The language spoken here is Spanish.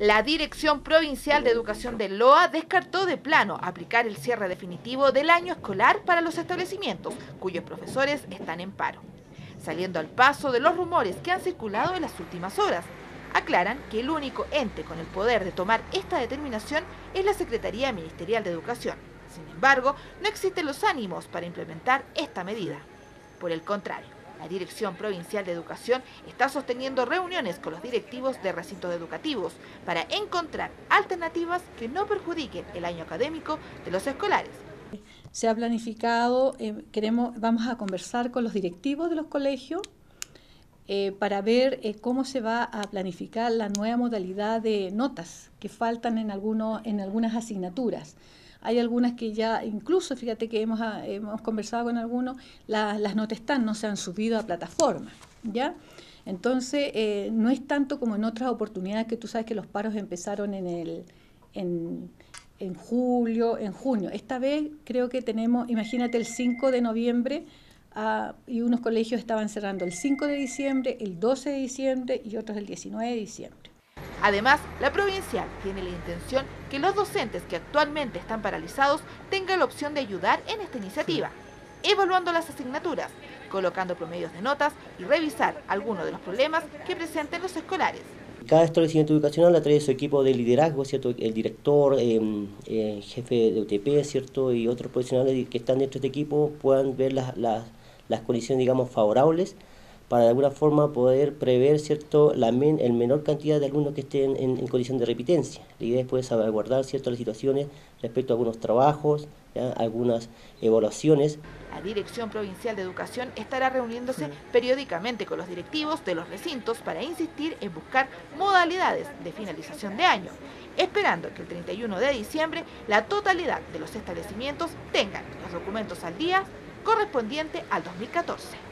La Dirección Provincial de Educación del LOA descartó de plano aplicar el cierre definitivo del año escolar para los establecimientos cuyos profesores están en paro. Saliendo al paso de los rumores que han circulado en las últimas horas, aclaran que el único ente con el poder de tomar esta determinación es la Secretaría Ministerial de Educación. Sin embargo, no existen los ánimos para implementar esta medida. Por el contrario, la Dirección Provincial de Educación está sosteniendo reuniones con los directivos de recintos educativos para encontrar alternativas que no perjudiquen el año académico de los escolares. Se ha planificado, vamos a conversar con los directivos de los colegios para ver cómo se va a planificar la nueva modalidad de notas que faltan en algunas asignaturas. Hay algunas que ya, incluso fíjate que hemos conversado con algunos, las notas no se han subido a plataforma, ¿ya? Entonces, no es tanto como en otras oportunidades que tú sabes que los paros empezaron en julio, en junio. Esta vez creo que tenemos, imagínate, el 5 de noviembre y unos colegios estaban cerrando el 5 de diciembre, el 12 de diciembre y otros el 19 de diciembre. Además, la provincial tiene la intención que los docentes que actualmente están paralizados tengan la opción de ayudar en esta iniciativa, evaluando las asignaturas, colocando promedios de notas y revisar algunos de los problemas que presenten los escolares. Cada establecimiento educacional a través de su equipo de liderazgo, ¿cierto? El director, jefe de UTP, ¿cierto? Y otros profesionales que están dentro de este equipo puedan ver las condiciones, digamos, favorables para de alguna forma poder prever, ¿cierto?, el menor cantidad de alumnos que estén en condición de repitencia. La idea es poder salvaguardar, ¿cierto?, las situaciones respecto a algunos trabajos, ¿ya?, algunas evaluaciones. La Dirección Provincial de Educación estará reuniéndose periódicamente con los directivos de los recintos para insistir en buscar modalidades de finalización de año, esperando que el 31 de diciembre la totalidad de los establecimientos tengan los documentos al día correspondiente al 2014.